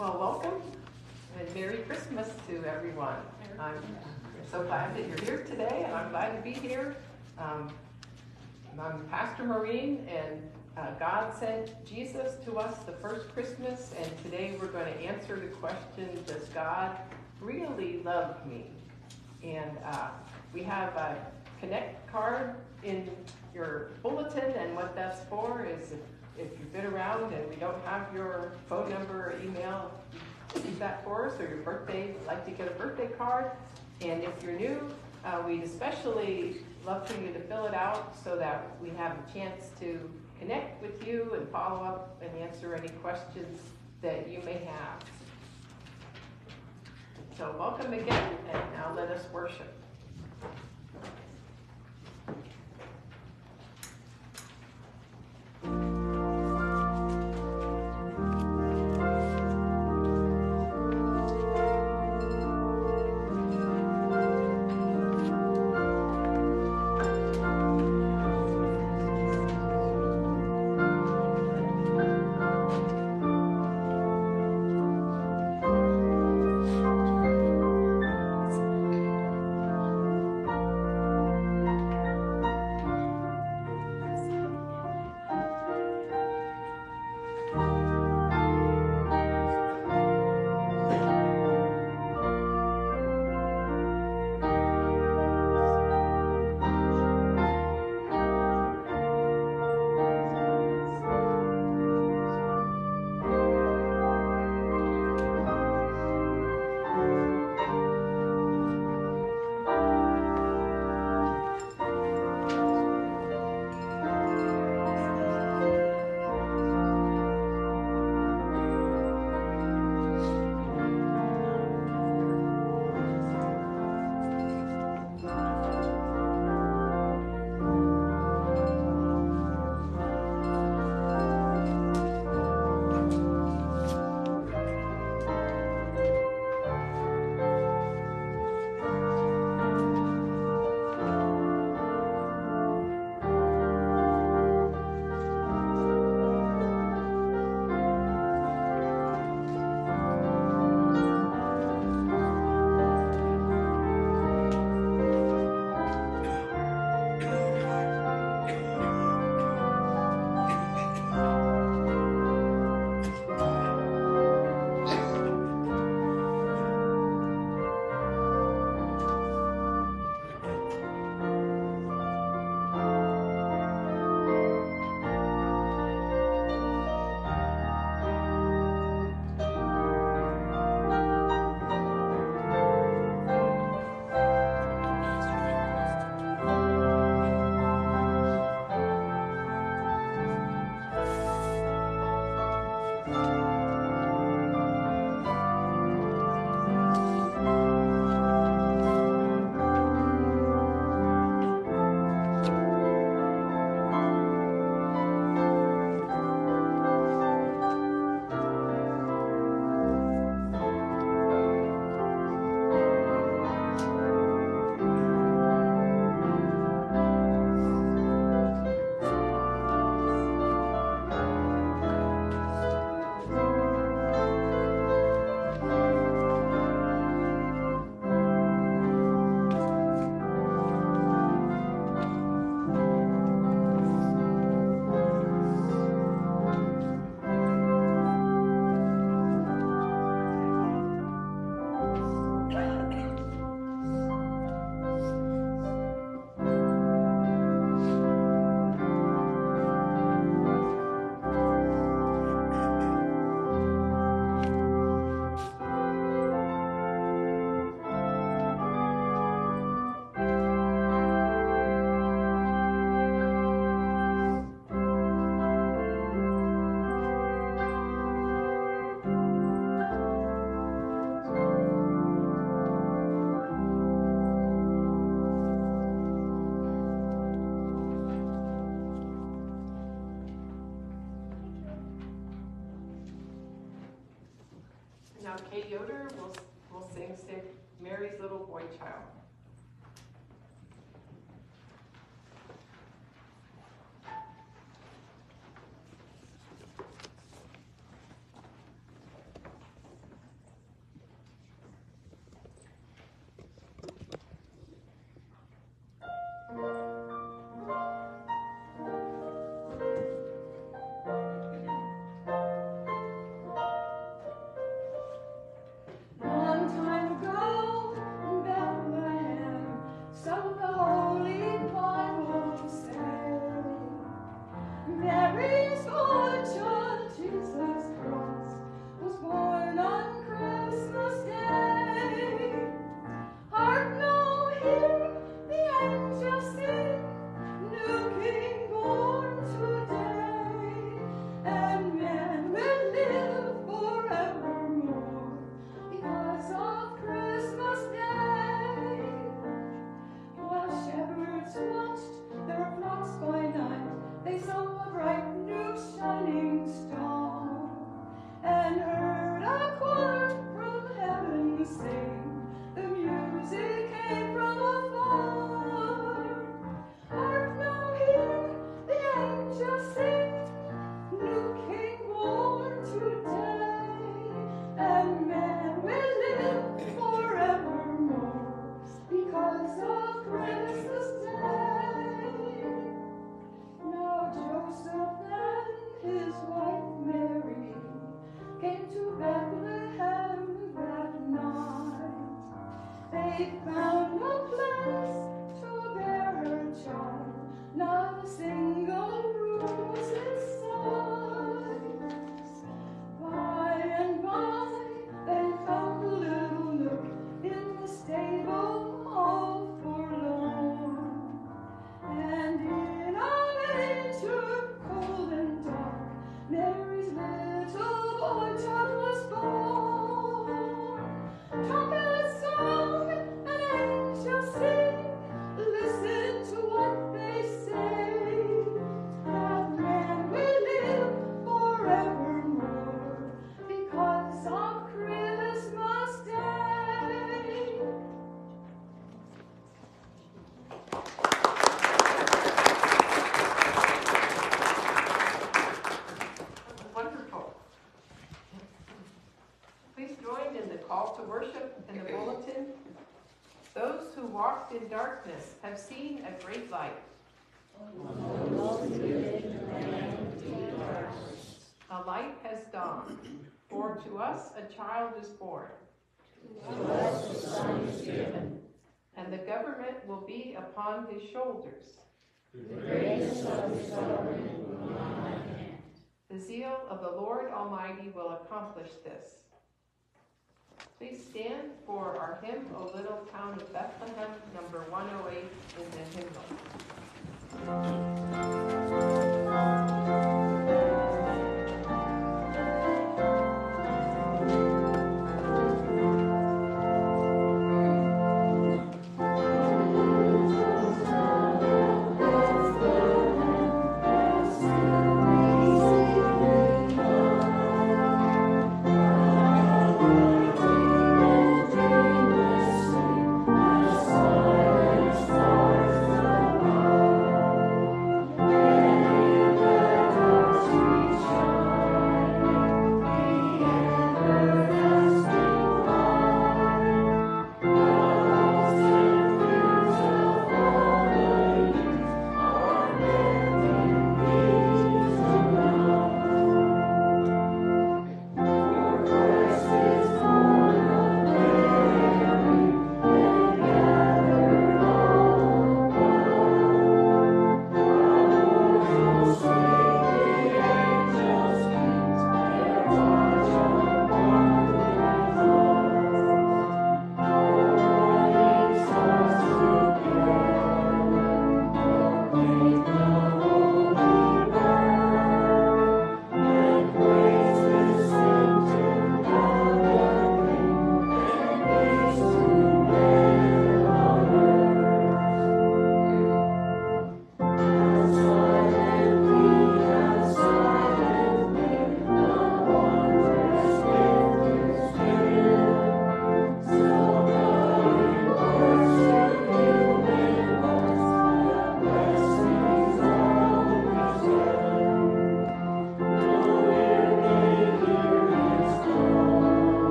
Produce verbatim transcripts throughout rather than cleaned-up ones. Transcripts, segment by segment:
Well, welcome and Merry Christmas to everyone. I'm so glad that you're here today, and I'm glad to be here. Um, I'm Pastor Maureen, and uh, God sent Jesus to us the first Christmas, and today we're going to answer the question, does God really love me? And uh, we have a Connect card in your bulletin, and what that's for is if, if you've been around and we don't have your phone number or email, leave that for us, or your birthday, like to get a birthday card. And if you're new, uh, we'd especially love for you to fill it out so that we have a chance to connect with you and follow up and answer any questions that you may have. So welcome again, and now let us worship. Now Kate Yoder will, will sing Saint Mary's Little Boy Child. In darkness have seen a great light. A light has dawned, for to us a child is born. To us a son is given, and the government will be upon his shoulders. The greatness of his government will be on my hand. The zeal of the Lord Almighty will accomplish this. Please stand for our hymn, O Little Town of Bethlehem, number one oh eight in the hymnal. Thank you.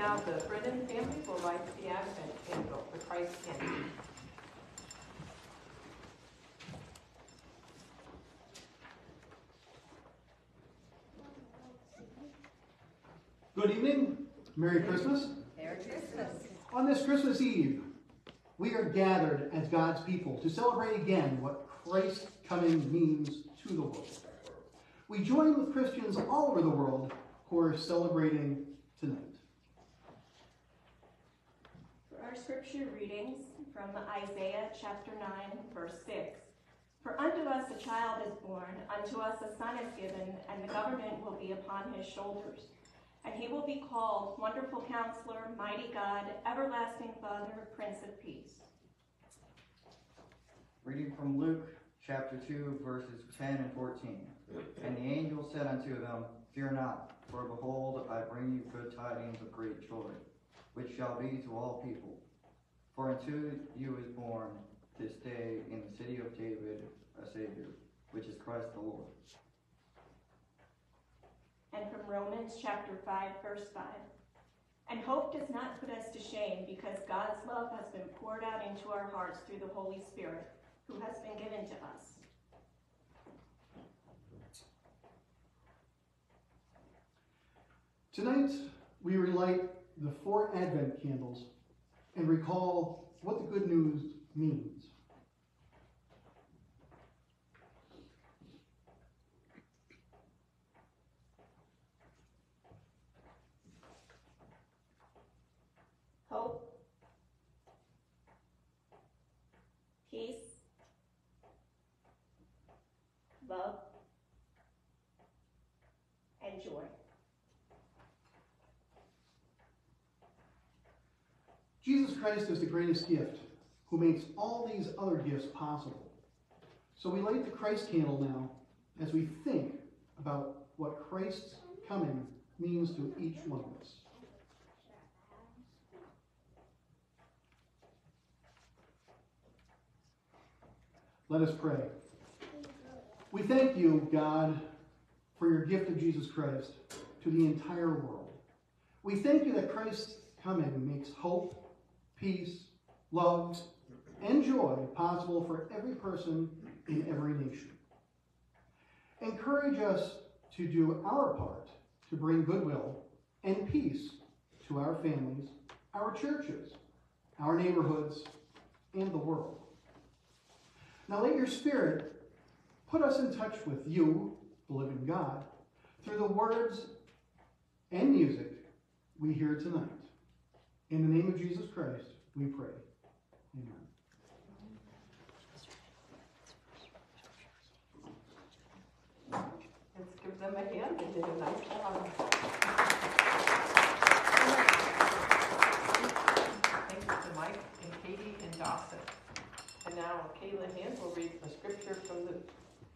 now the Brennan family will light the Advent candle, the Christ candle. Good evening. Merry Christmas. Merry Christmas. On this Christmas Eve, we are gathered as God's people to celebrate again what Christ's coming means to the world. We join with Christians all over the world who are celebrating tonight. For our scripture readings from Isaiah chapter nine, verse six. For unto us a child is born, unto us a son is given, and the government will be upon his shoulders. And he will be called Wonderful Counselor, Mighty God, Everlasting Father, Prince of Peace. Reading from Luke chapter two, verses ten and fourteen. And the angel said unto them, Fear not, for behold, I bring you good tidings of great joy, which shall be to all people. For unto you is born this day in the city of David a Savior, which is Christ the Lord. And from Romans chapter five, verse five. And hope does not put us to shame, because God's love has been poured out into our hearts through the Holy Spirit, who has been given to us. Tonight, we relight the four Advent candles and recall what the good news means. Hope, peace, love, and joy. Jesus Christ is the greatest gift, who makes all these other gifts possible. So we light the Christ candle now as we think about what Christ's coming means to each one of us. Let us pray. We thank you, God, for your gift of Jesus Christ to the entire world. We thank you that Christ's coming makes hope, peace, love, and joy possible for every person in every nation. Encourage us to do our part to bring goodwill and peace to our families, our churches, our neighborhoods, and the world. Now let your Spirit put us in touch with you, the living God, through the words and music we hear tonight. In the name of Jesus Christ, we pray. Amen. Let's give them a hand. They did a nice job. Thanks to Mike and Katie and Dawson. And now Kayla Hand will read the scripture from Luke.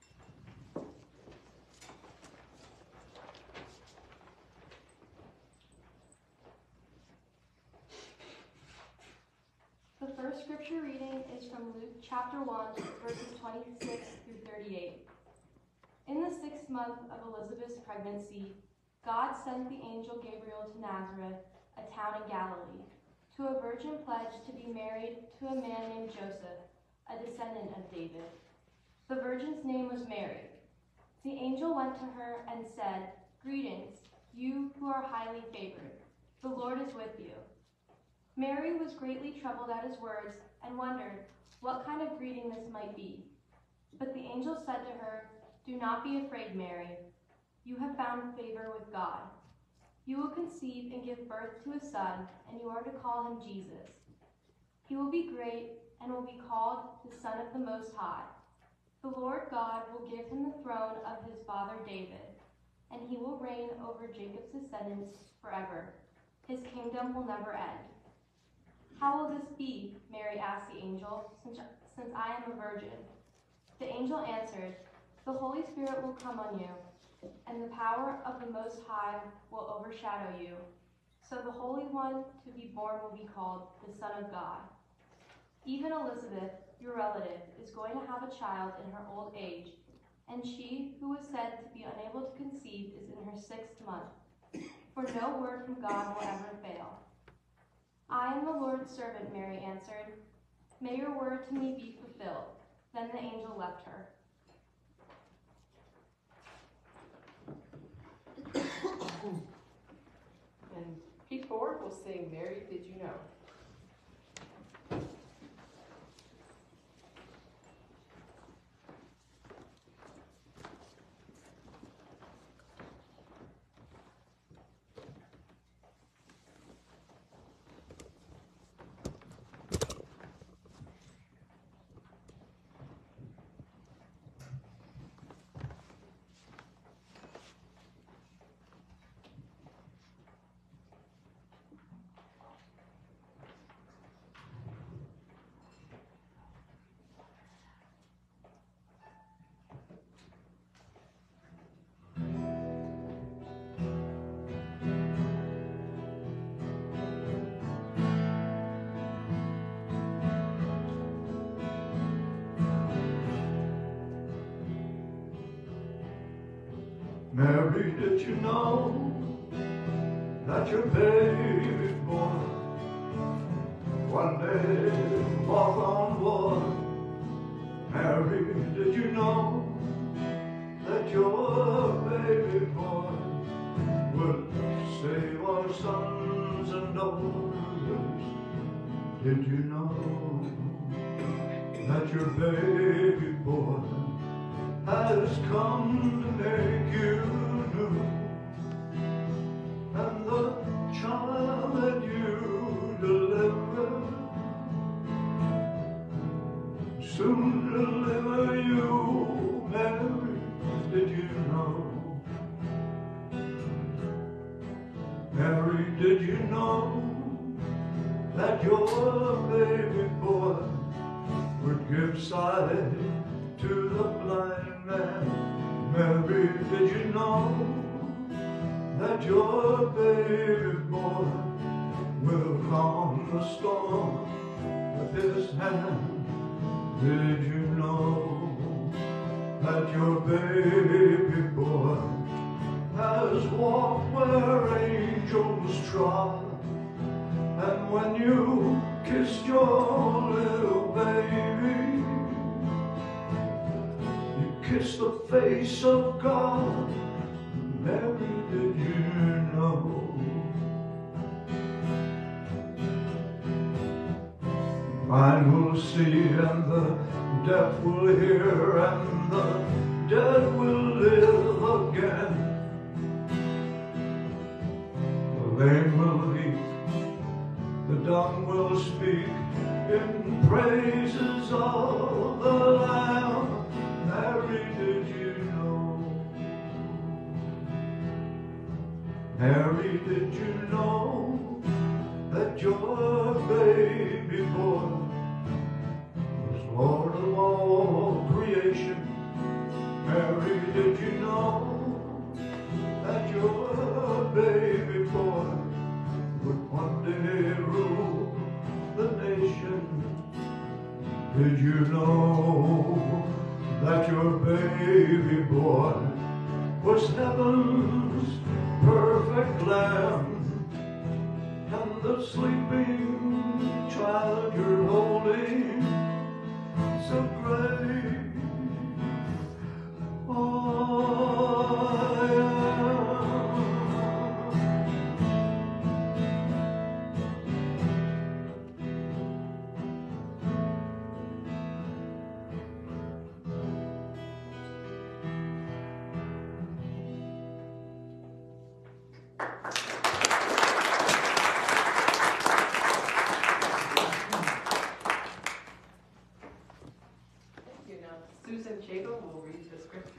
The first scripture reading is from Luke chapter one, verses twenty-six through thirty-eight. In the sixth month of Elizabeth's pregnancy, God sent the angel Gabriel to Nazareth, a town in Galilee, to a virgin pledged to be married to a man named Joseph, a descendant of David. The virgin's name was Mary. The angel went to her and said, Greetings, you who are highly favored. The Lord is with you. Mary was greatly troubled at his words and wondered what kind of greeting this might be. But the angel said to her, Do not be afraid, Mary. You have found favor with God. You will conceive and give birth to a son, and you are to call him Jesus. He will be great and will be called the Son of the Most High. The Lord God will give him the throne of his father David, and he will reign over Jacob's descendants forever. His kingdom will never end. How will this be? Mary asked the angel, since, since I am a virgin. The angel answered, The Holy Spirit will come on you, and the power of the Most High will overshadow you. So the Holy One to be born will be called the Son of God. Even Elizabeth, your relative, is going to have a child in her old age, and she who was said to be unable to conceive is in her sixth month. for no word from God will ever fail. I am the Lord's servant, Mary answered. May your word to me be fulfilled. Then the angel left her. And P four will sing Mary, Did You Know? Mary, did you know that your baby boy one day walk on water? Mary, did you know that your baby boy would save our sons and daughters? Did you know that your baby boy has come to make you new? And the child that you deliver soon deliver you. Mary, did you know? Mary, did you know that your baby boy would give sight to the blind man? Mary, did you know that your baby boy will calm the storm with his hand? Did you know that your baby boy has walked where angels trod? And when you kissed your little baby, kiss the face of God. Mary, did you know? Blind will see and the deaf will hear and the dead will live again. The lame will leap, the dumb will speak in praises of the Lamb. Mary, did you know? Mary, did you know that your baby boy was Lord of all creation? Mary, did you know that your baby boy would one day rule the nation? Did you know that your baby boy was heaven's perfect lamb? And the sleeping child you're holding, so great I am. Susan Chagel will read the scriptures.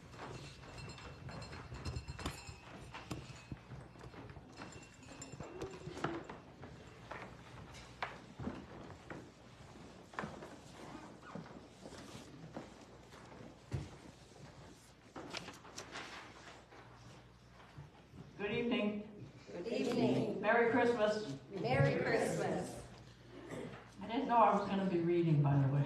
Good evening. Good evening. Merry Christmas. Merry Christmas. I didn't know I was going to be reading, by the way.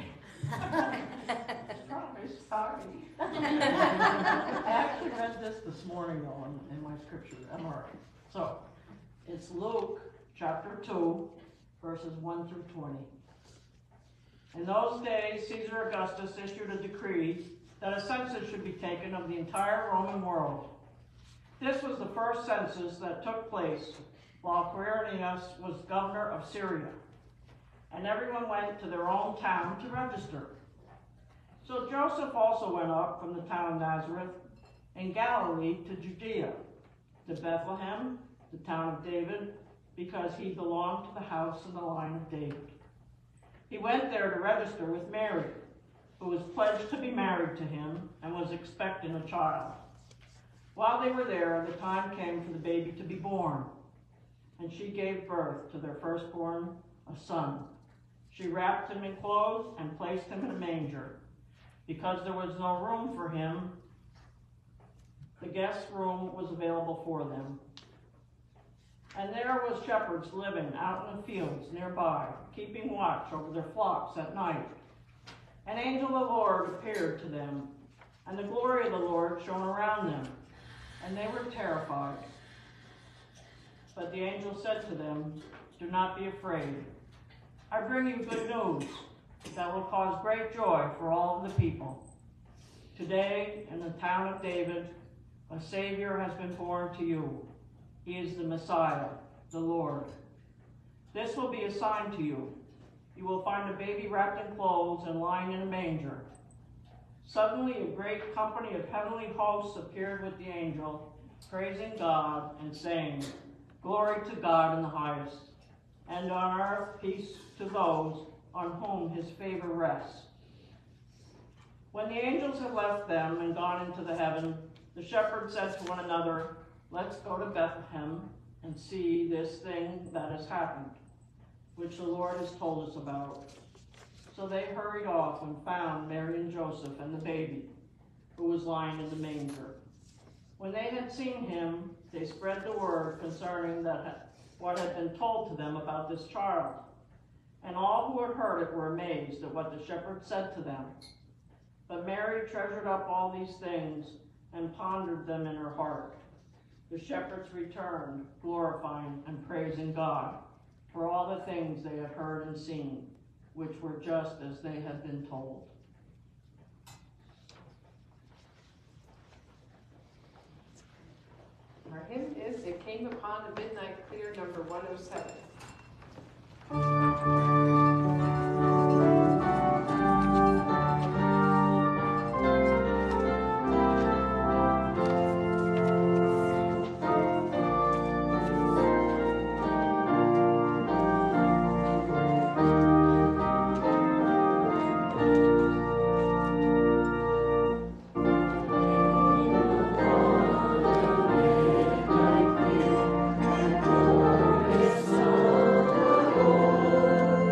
Sorry, sorry. I actually read this this morning, though, in, in my scripture. I'm all right. So, it's Luke chapter two, verses one through twenty. In those days, Caesar Augustus issued a decree that a census should be taken of the entire Roman world. This was the first census that took place while Quirinius was governor of Syria, and everyone went to their own town to register. So Joseph also went up from the town of Nazareth in Galilee to Judea, to Bethlehem, the town of David, because he belonged to the house and the line of David. He went there to register with Mary, who was pledged to be married to him and was expecting a child. While they were there, the time came for the baby to be born, and she gave birth to their firstborn, a son. She wrapped him in clothes and placed him in a manger. Because there was no room for him, the guest room was available for them. And there was shepherds living out in the fields nearby, keeping watch over their flocks at night. An angel of the Lord appeared to them, and the glory of the Lord shone around them, and they were terrified. But the angel said to them, "Do not be afraid. I bring you good news that will cause great joy for all of the people. Today, in the town of David, a Savior has been born to you. He is the Messiah, the Lord. This will be a sign to you. You will find a baby wrapped in clothes and lying in a manger." Suddenly, a great company of heavenly hosts appeared with the angel, praising God and saying, "Glory to God in the highest, and on earth peace to those on whom his favor rests." When the angels had left them and gone into the heaven, the shepherds said to one another, "Let's go to Bethlehem and see this thing that has happened, which the Lord has told us about." So they hurried off and found Mary and Joseph and the baby, who was lying in the manger. When they had seen him, they spread the word concerning that what had been told to them about this child. And all who had heard it were amazed at what the shepherds said to them. But Mary treasured up all these things and pondered them in her heart. The shepherds returned, glorifying and praising God for all the things they had heard and seen, which were just as they had been told. Our hymn is "It Came Upon a Midnight Clear," number one oh seven. Thank you.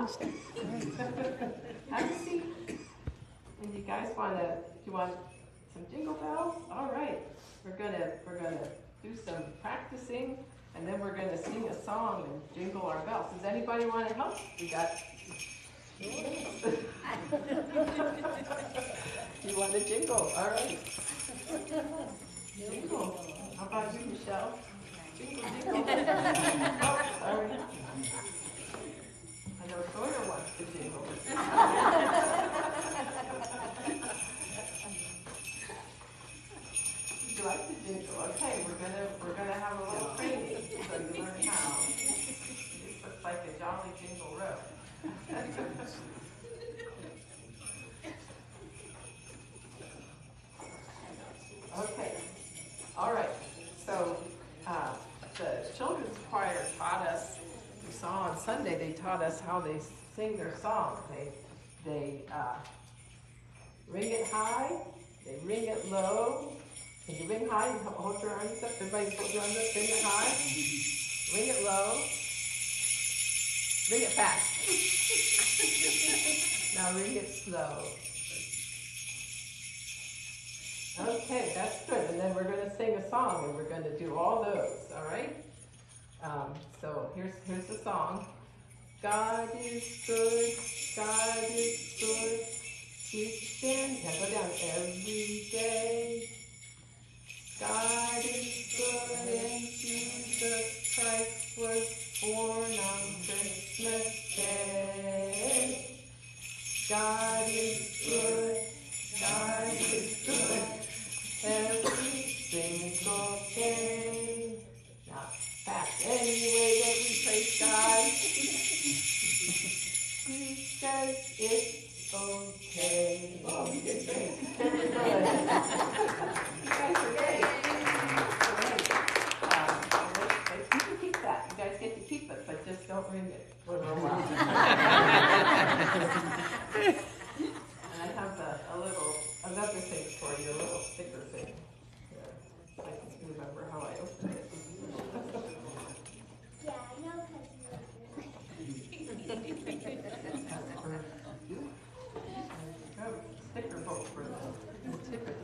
Have a seat. And you guys want to, do you want some jingle bells? All right. We're gonna, we're gonna do some practicing, and then we're gonna sing a song and jingle our bells. Does anybody want to help? We got. You want to jingle? All right. Jingle. How about you, Michelle? Jingle, jingle. Oh, sorry. I know Sawyer wants to jingle. You like to jingle? Okay, we're gonna we're gonna have a little training so you learn how. This looks like a jolly jingle row. Okay. All right. So uh, the children's choir taught us. We saw on Sunday they taught us how they sing their song. They they uh, ring it high. They ring it low. Can you ring high? Hold your arms up. Everybody hold your arms up. Ring it high. Ring it low. Ring it fast. Now ring it slow. Okay, that's good. And then we're going to sing a song, and we're going to do all those. All right. Um, so here's here's the song. God is good. God is good. Each day. Now go down. Every day. God is good, and Jesus Christ was born on Christmas Day. God is good, God is good, every single day. Now, that's any way that we praise God. He says it's okay. Oh, we did great. Very good. You guys are great. Um, you can keep that. You guys get to keep it, but just don't ring it for a little while. And I have a, a little, another thing for you, a little sticker thing. Here. I can remember how I opened it. Yeah, I know because That's for you. There you go. Sticker book for the ticket.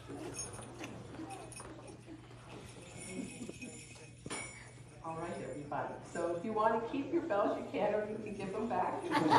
All right, everybody. So if you want to keep your bells, you can, or you can give them back.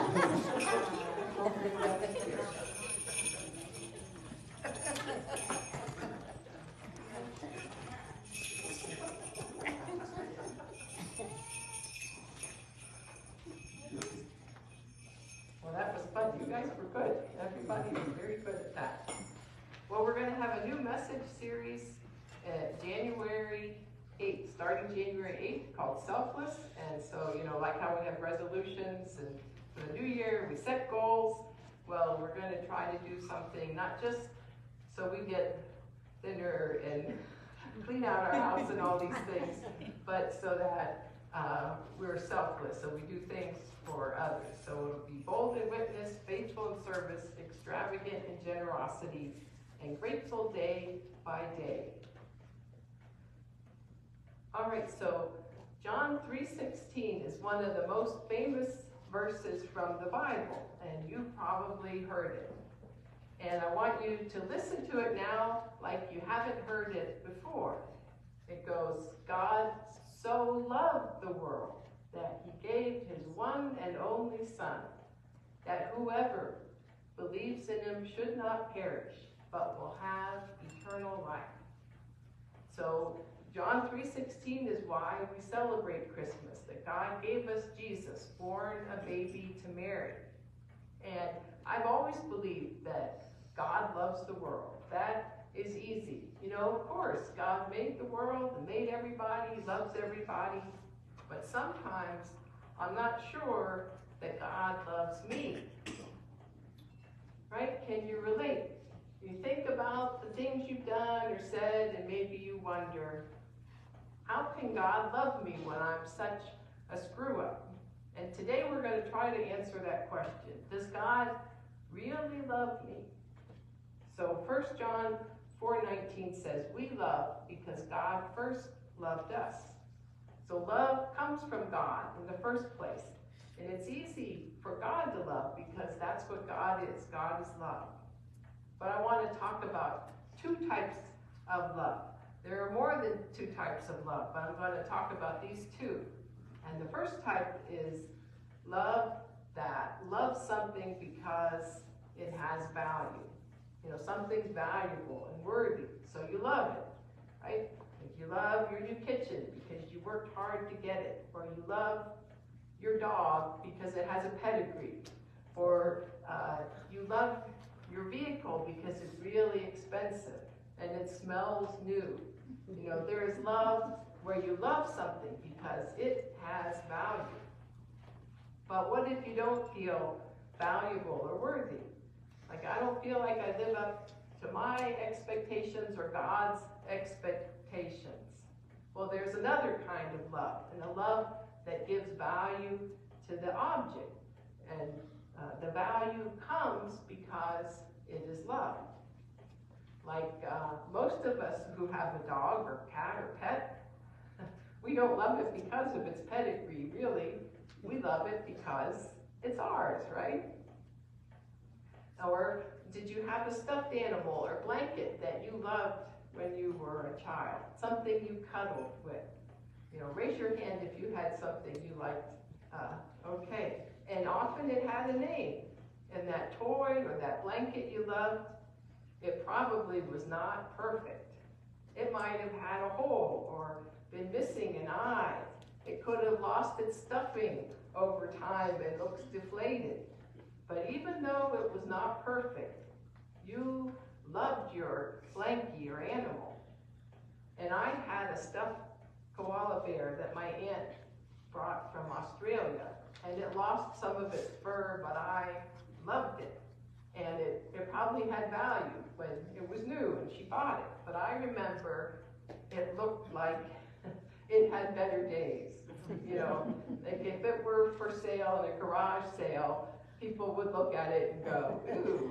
Well, that was fun. You guys were good. Everybody was very good at that. Well, we're going to have a new message series at January eighth, starting January eighth, called Selfless. And so, you know, like how we have resolutions and for the new year, we set goals. Well, we're going to try to do something, not just so we get dinner and clean out our house and all these things, but so that uh, we're selfless, so we do things for others. So it'll be bold in witness, faithful in service, extravagant in generosity, and grateful day by day. All right, so John three sixteen is one of the most famous verses from the Bible, and you probably heard it. And I want you to listen to it now like you haven't heard it before. It goes, God so loved the world that he gave his one and only Son, that whoever believes in him should not perish, but will have eternal life. So John three sixteen is why we celebrate Christmas, that God gave us Jesus, born a baby to Mary. And I've always believed that God loves the world. That is easy. You know, of course, God made the world and made everybody, loves everybody. But sometimes I'm not sure that God loves me. Right? Can you relate? You think about the things you've done or said, and maybe you wonder, how can God love me when I'm such a screw up? And today we're going to try to answer that question. Does God really love me? So First John four nineteen says, we love because God first loved us. So love comes from God in the first place. And it's easy for God to love because that's what God is. God is love. But I want to talk about two types of love. There are more than two types of love, but I'm going to talk about these two. And the first type is love that loves something because it has value. You know, something's valuable and worthy, so you love it, right? If you love your new kitchen because you worked hard to get it, or you love your dog because it has a pedigree, or uh, you love your vehicle because it's really expensive and it smells new. You know, there is love where you love something because it has value. But what if you don't feel valuable or worthy? Like, I don't feel like I live up to my expectations or God's expectations. Well, there's another kind of love, and a love that gives value to the object. And uh, the value comes because it is love. Like uh, most of us who have a dog or cat or pet, we don't love it because of its pedigree, really. We love it because it's ours, right? Or did you have a stuffed animal or blanket that you loved when you were a child? Something you cuddled with? You know, raise your hand if you had something you liked. Uh, okay. And often it had a name. And that toy or that blanket you loved, it probably was not perfect. It might have had a hole or been missing an eye. It could have lost its stuffing over time and looks deflated. But even though it was not perfect, you loved your blankie or animal. And I had a stuffed koala bear that my aunt brought from Australia. And it lost some of its fur, but I loved it. And it, it probably had value when it was new and she bought it. But I remember it looked like it had better days. You know, like if it were for sale in a garage sale, people would look at it and go, ooh.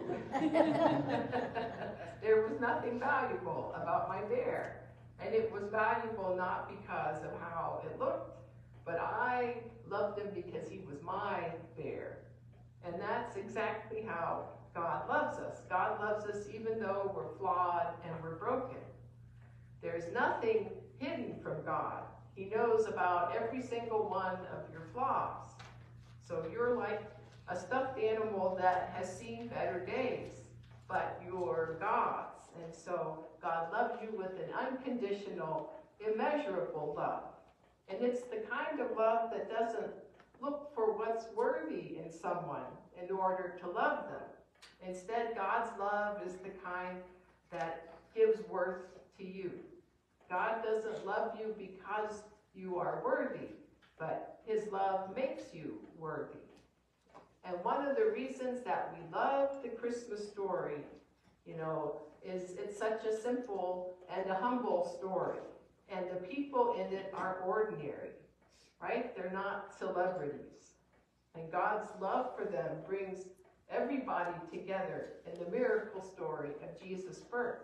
There was nothing valuable about my bear. And it was valuable not because of how it looked, but I loved him because he was my bear. And that's exactly how God loves us. God loves us even though we're flawed and we're broken. There's nothing hidden from God. He knows about every single one of your flaws. So you're like a stuffed animal that has seen better days, but you're God's. And so God loves you with an unconditional, immeasurable love. And it's the kind of love that doesn't look for what's worthy in someone in order to love them. Instead, God's love is the kind that gives worth to you. God doesn't love you because you are worthy, but his love makes you worthy. And one of the reasons that we love the Christmas story, you know, is it's such a simple and a humble story. And the people in it are ordinary, right? They're not celebrities. And God's love for them brings everybody together in the miracle story of Jesus' birth.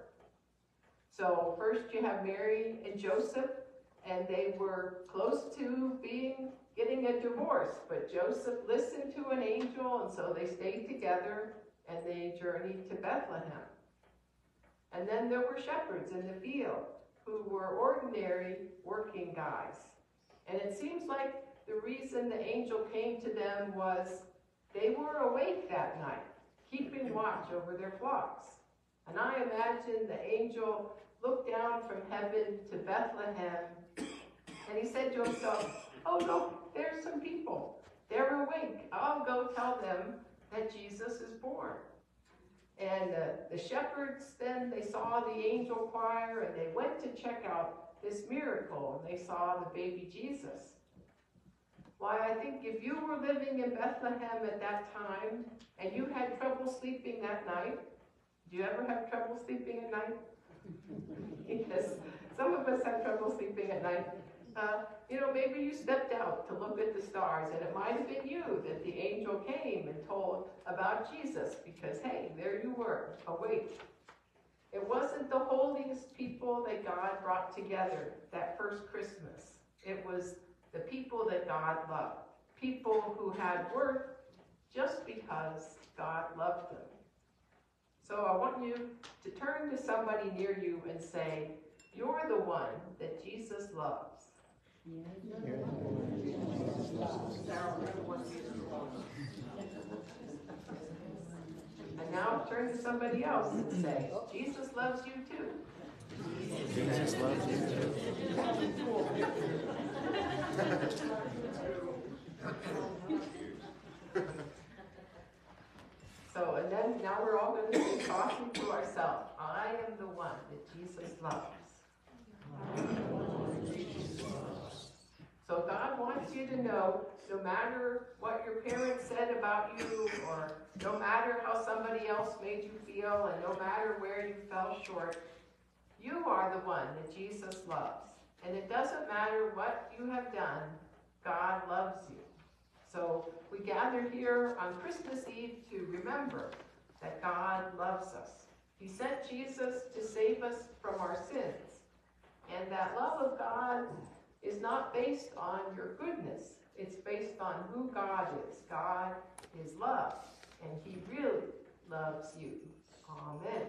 So first you have Mary and Joseph, and they were close to being getting a divorce, but Joseph listened to an angel, and so they stayed together, and they journeyed to Bethlehem. And then there were shepherds in the field who were ordinary working guys. And it seems like the reason the angel came to them was they were awake that night, keeping watch over their flocks. And I imagine the angel looked down from heaven to Bethlehem, and he said to himself, oh, look, there's some people. They're awake. I'll go tell them that Jesus is born. And uh, the shepherds then, they saw the angel choir, and they went to check out this miracle, and they saw the baby Jesus. Why, I think if you were living in Bethlehem at that time, and you had trouble sleeping that night, do you ever have trouble sleeping at night? Because some of us have trouble sleeping at night. Uh, you know, maybe you stepped out to look at the stars, and it might have been you that the angel came and told about Jesus, because, hey, there you were, awake. It wasn't the holiest people that God brought together that first Christmas. It was the people that God loved, people who had worth just because God loved them. So I want you to turn to somebody near you and say, you're the one that Jesus loves. And now turn to somebody else and say, Jesus loves you too. Jesus loves you too. So, and then now we're all going to be talking to ourselves. I am the one that Jesus loves. So God wants you to know, no matter what your parents said about you, or no matter how somebody else made you feel, and no matter where you fell short, you are the one that Jesus loves. And it doesn't matter what you have done, God loves you. So we gather here on Christmas Eve to remember that God loves us. He sent Jesus to save us from our sins. And that love of God is not based on your goodness. It's based on who God is. God is love, and he really loves you. Amen.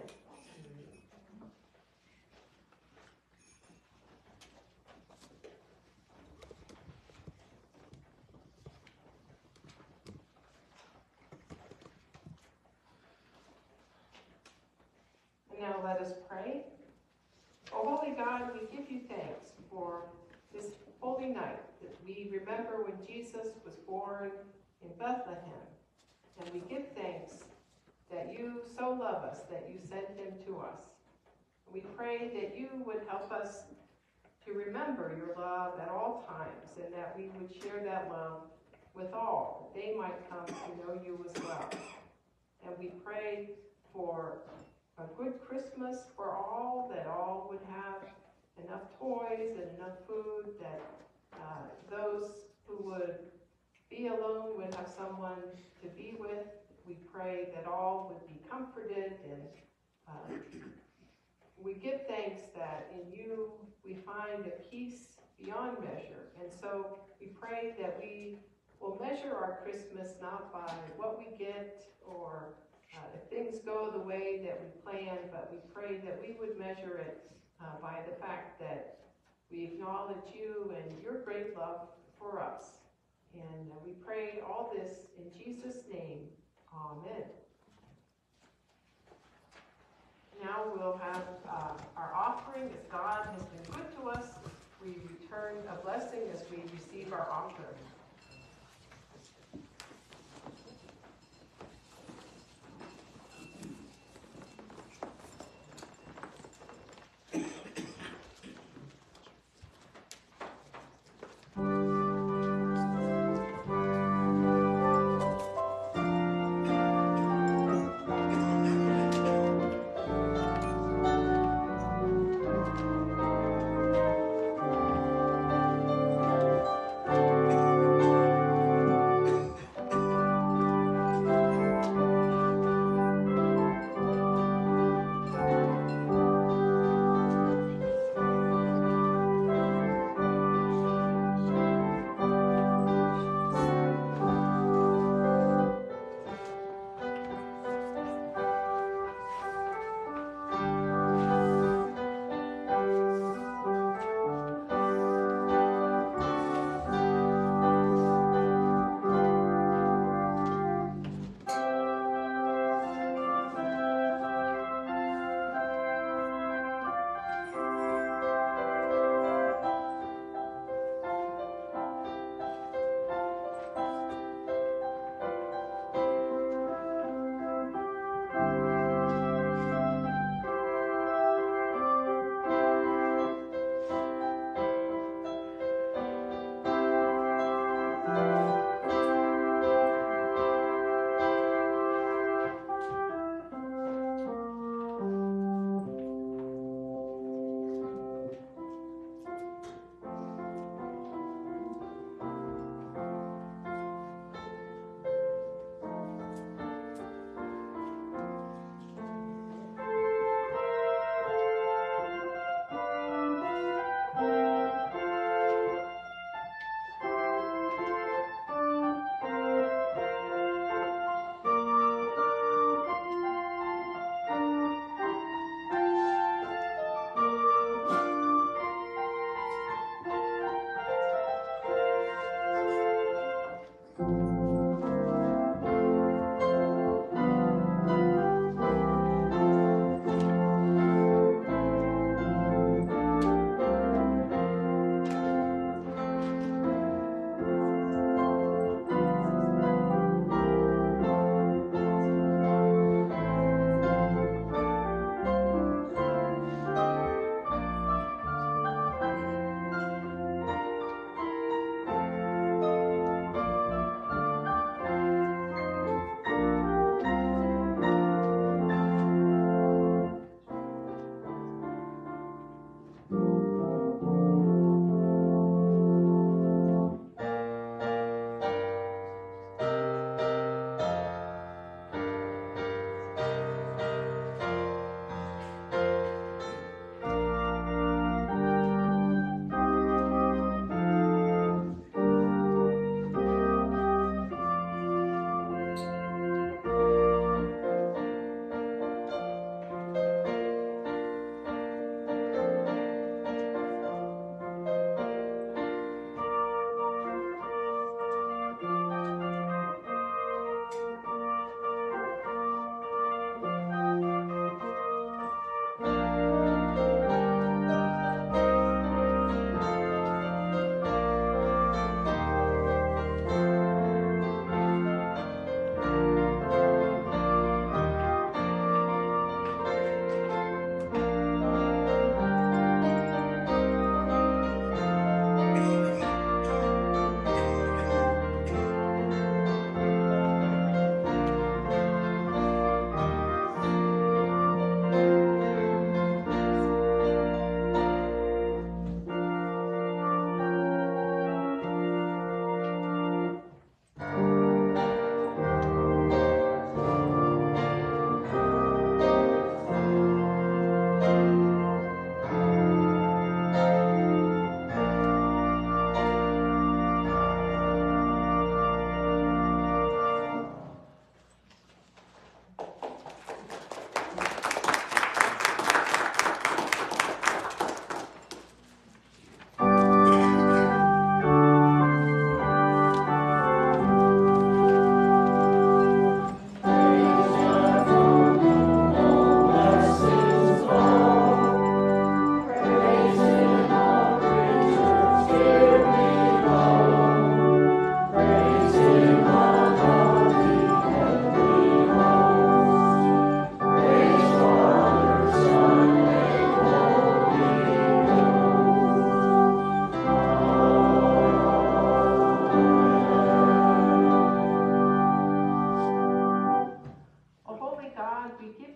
And now let us pray. Oh, holy God, we give you thanks for this holy night that we remember when Jesus was born in Bethlehem. And we give thanks that you so love us, that you sent him to us. We pray that you would help us to remember your love at all times, and that we would share that love with all, that they might come to know you as well. And we pray for a good Christmas for all, that all would have enough toys and enough food, that uh, those who would be alone would have someone to be with. We pray that all would be comforted, and uh, we give thanks that in you we find a peace beyond measure. And so we pray that we will measure our Christmas not by what we get or uh, if things go the way that we plan, but we pray that we would measure it uh, by the fact that we acknowledge you and your great love for us. And uh, we pray all this in Jesus' name. Amen. Now we'll have uh, our offering. As God has been good to us, we return a blessing as we receive our offering.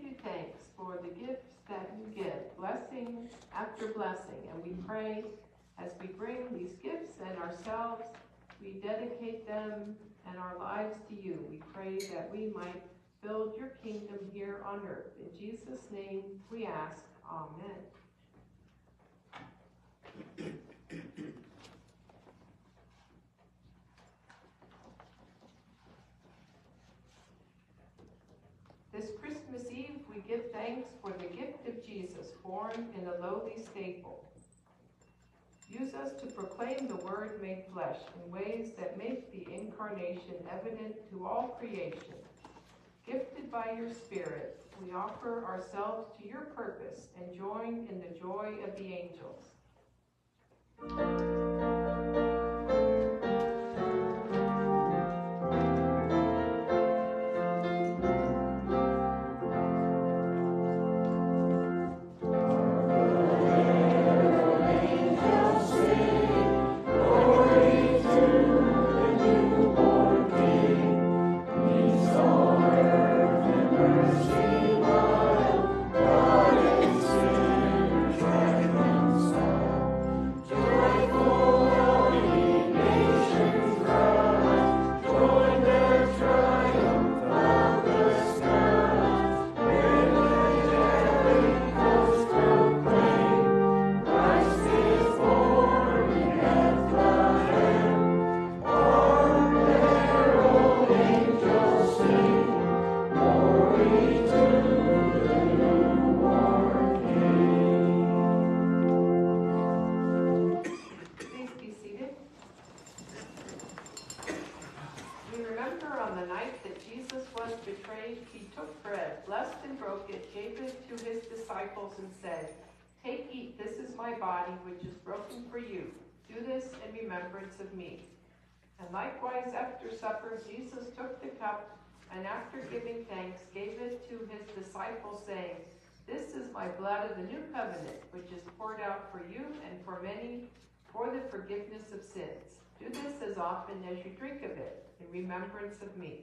you thanks for the gifts that you give, blessing after blessing. And we pray as we bring these gifts and ourselves, we dedicate them and our lives to you. We pray that we might build your kingdom here on earth. In Jesus' name we ask, amen. This Christmas Eve, we give thanks for the gift of Jesus, born in a lowly stable. Use us to proclaim the Word made flesh in ways that make the Incarnation evident to all creation. Gifted by your Spirit, we offer ourselves to your purpose and join in the joy of the angels. And said, "Take, eat, this is my body, which is broken for you. Do this in remembrance of me." And likewise after supper, Jesus took the cup, and after giving thanks, gave it to his disciples, saying, "This is my blood of the new covenant, which is poured out for you and for many for the forgiveness of sins. Do this as often as you drink of it, in remembrance of me."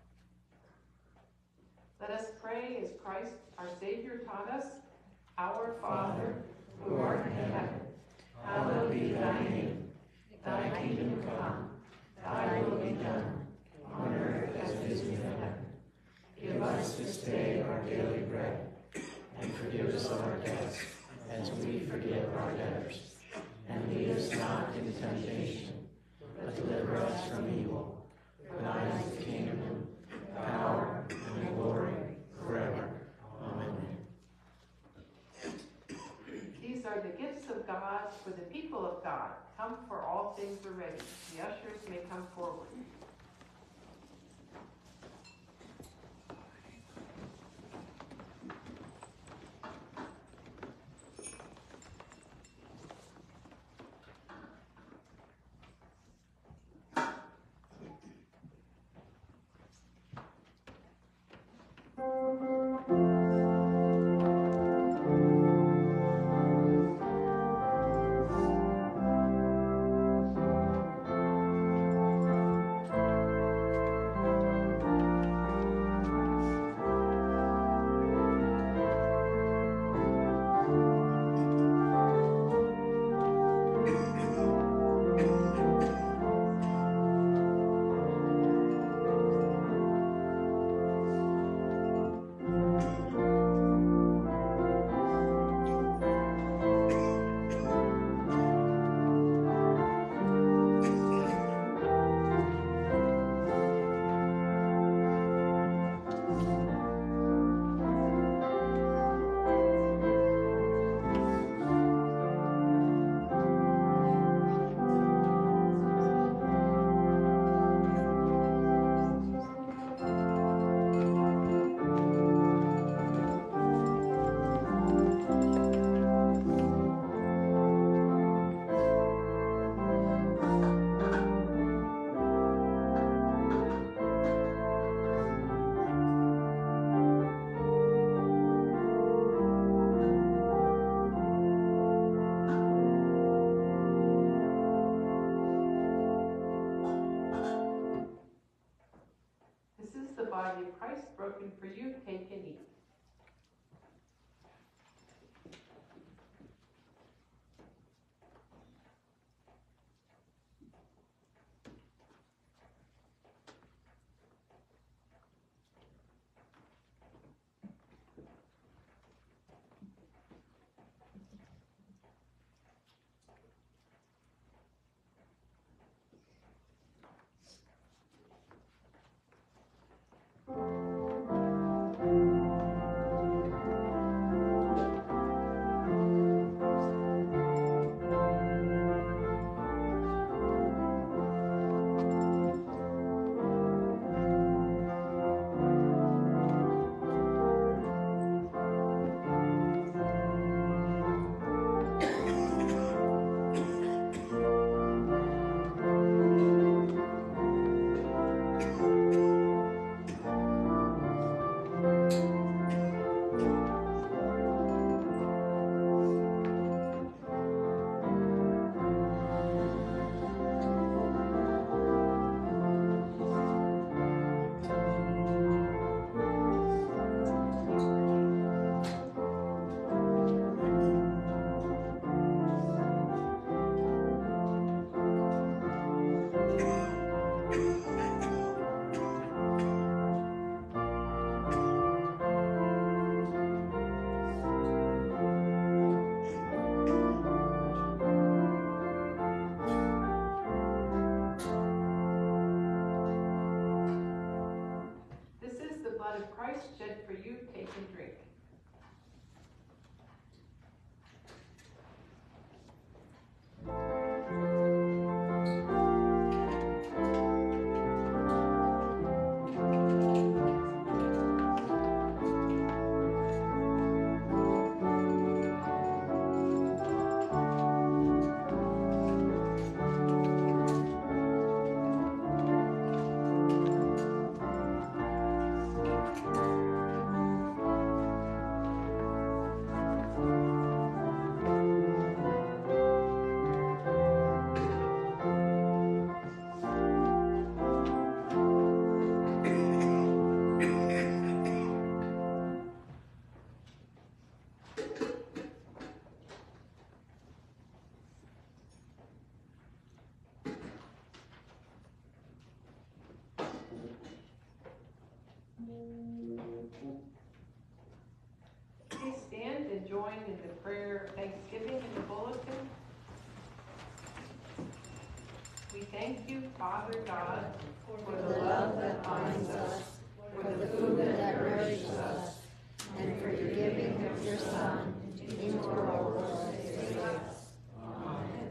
Let us pray as Christ, our Savior, taught us. Our Father, who art in heaven, hallowed be thy name. Thy kingdom come, thy will be done, on earth as it is in heaven. Give us this day our daily bread, and forgive us our debts, as we forgive our debtors. And lead us not into temptation, but deliver us from evil. For thine is the kingdom, the power, and the glory, forever. Amen. These are the gifts of God for the people of God. Come, for all things are ready. The ushers may come forward. to join in the prayer of thanksgiving in the bulletin? We thank you, Father God, for the love that binds us, for the food that nourishes us, and for the giving of your Son into our world to save us. Amen.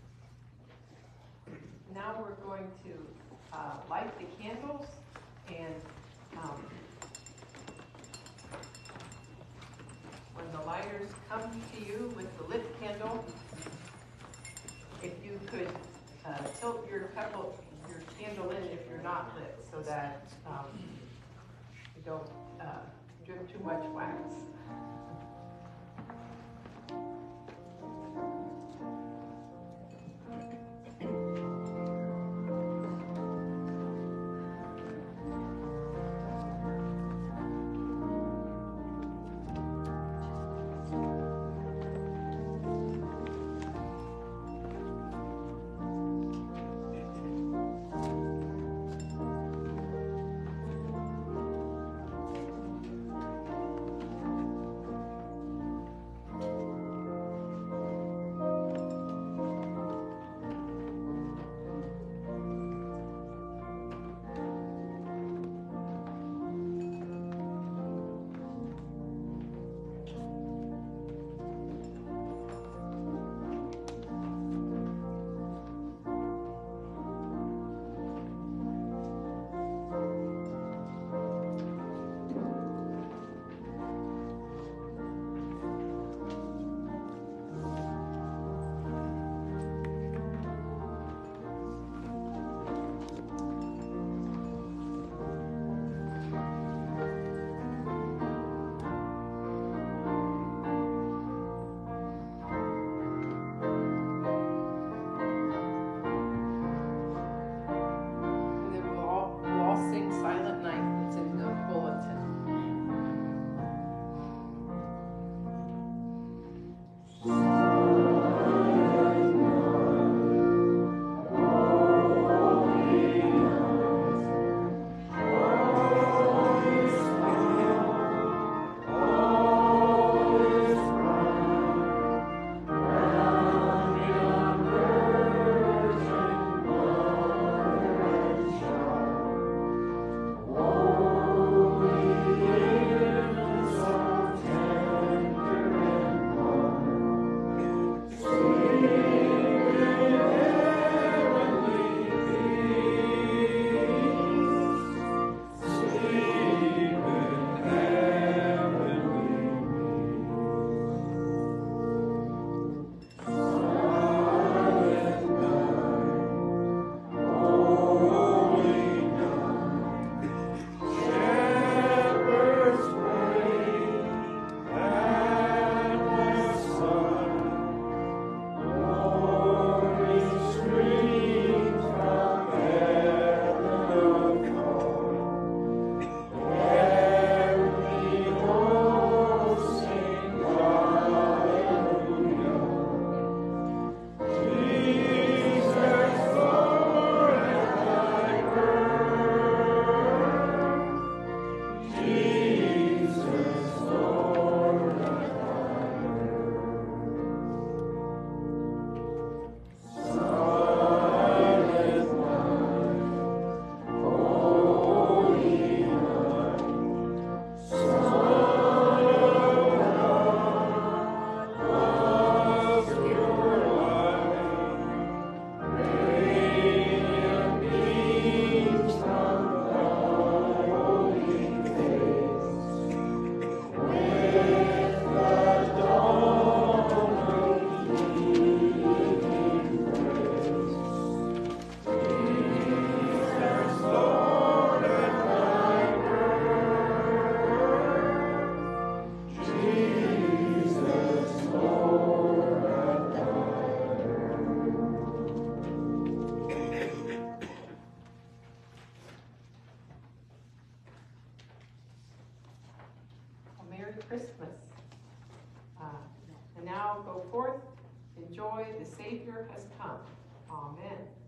Now we're going to uh, light the candles, and um, when the lighters come to you with the lit candle, if you could uh, tilt your pebble, your candle in if you're not lit, so that um, you don't uh, drip too much wax. Christmas. Uh, and now go forth, enjoy, the Savior has come. Amen.